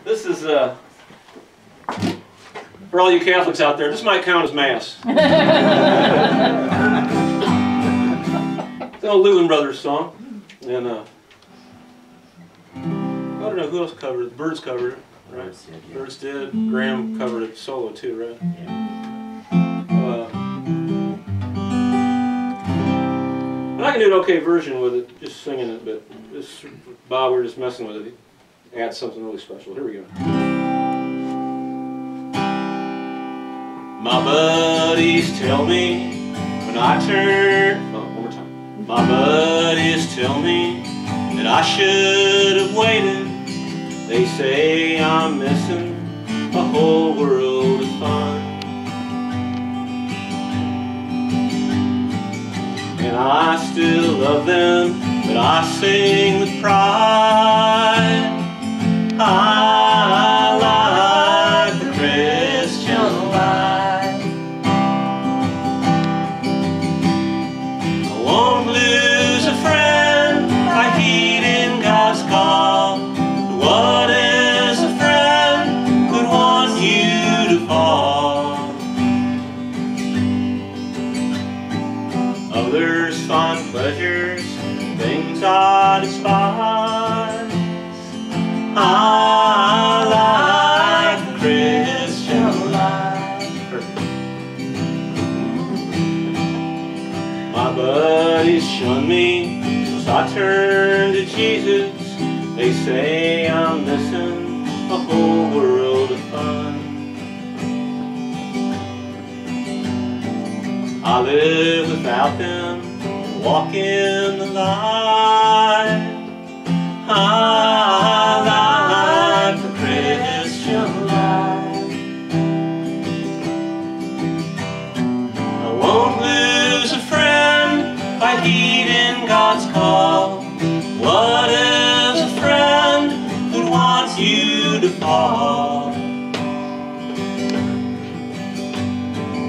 This is, for all you Catholics out there, this might count as Mass. It's an old Louvin Brothers song. And, I don't know who else covered it. The Birds covered it, right? Birds did. Graham covered it solo too, right? Yeah. And I can do an okay version with it, just singing it, but this, Bob, we're just messing with it. He adds something really special. Here we go. My buddies tell me when I turn... Oh, one more time. My buddies tell me that I should have waited. They say I'm missing a whole world of fun. And I still love them, but I sing with pride. I like the Christian life. I won't lose a friend by heeding God's call. What is a friend who'd want you to fall? Others find pleasures in things I despise. I like the Christian life. My buddies shun me as I turn to Jesus. They say I'm missing a whole world of fun. I live without them, walk in the light. I like the Christian life. I won't lose a friend by heeding God's call. What is a friend who wants you to fall?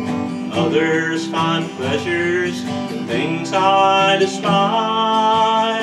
Others find pleasures in things I despise.